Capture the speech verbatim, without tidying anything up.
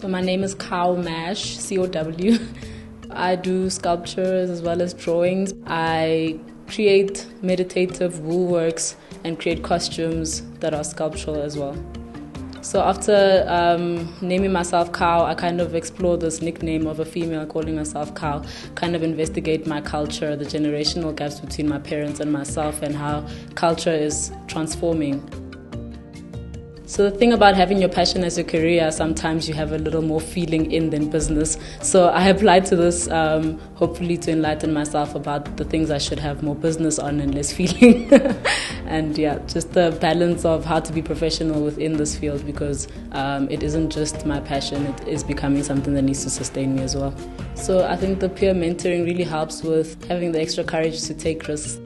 So my name is Cow Mash, C O W. I do sculptures as well as drawings. I create meditative wool works and create costumes that are sculptural as well. So after um, naming myself Cow, I kind of explore this nickname of a female calling herself Cow, kind of investigate my culture, the generational gaps between my parents and myself, and how culture is transforming. So the thing about having your passion as your career, sometimes you have a little more feeling in than business. So I applied to this um, hopefully to enlighten myself about the things I should have more business on and less feeling. And yeah, just the balance of how to be professional within this field, because um, it isn't just my passion, it is becoming something that needs to sustain me as well. So I think the peer mentoring really helps with having the extra courage to take risks.